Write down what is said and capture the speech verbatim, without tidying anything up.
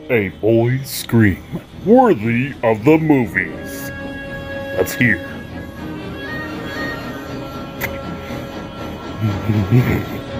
A boy's scream, worthy of the movies. Let's hear.